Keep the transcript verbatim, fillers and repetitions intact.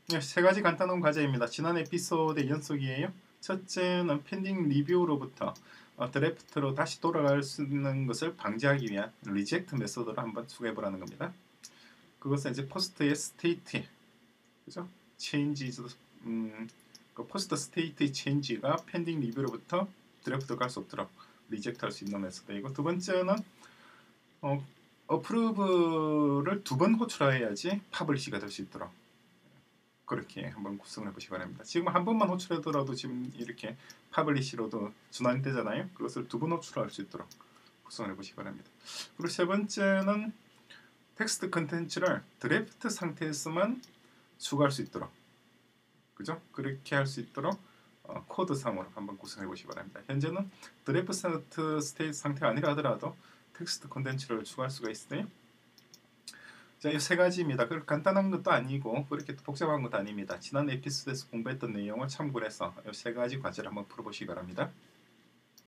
네, 세 가지 간단한 과제입니다. 지난 에피소드의 연속이에요. 첫째는 펜딩 리뷰로부터 어, 드래프트로 다시 돌아갈 수 있는 것을 방지하기 위한 리젝트 메소드를 한번 추가해보라는 겁니다. 그것은 이제 포스트의 스테이트, 그죠? 체인지, 음, 그 포스트 스테이트 체인지가 펜딩 리뷰로부터 드래프트로 갈 수 없도록 리젝트 할 수 있는 메소드이고, 두 번째는 어, 어프로브를 두 번 호출해야지 퍼블리시가 될 수 있도록 그렇게 한번 구성을 해보시기 바랍니다. 지금 한 번만 호출하더라도 지금 이렇게 퍼블리시로도 준환되잖아요. 그것을 두 번 호출할 수 있도록 구성을 해보시기 바랍니다. 그리고 세 번째는 텍스트 컨텐츠를 드래프트 상태에서만 추가할 수 있도록, 그죠? 그렇게 할 수 있도록 어, 코드상으로 한번 구성해 보시기 바랍니다. 현재는 드래프트 스테이트 상태가 아니라 하더라도 텍스트 컨텐츠를 추가할 수가 있어요. 자, 이 세 가지입니다. 그 간단한 것도 아니고 그렇게 복잡한 것도 아닙니다. 지난 에피소드에서 공부했던 내용을 참고해서 이 세 가지 과제를 한번 풀어보시기 바랍니다.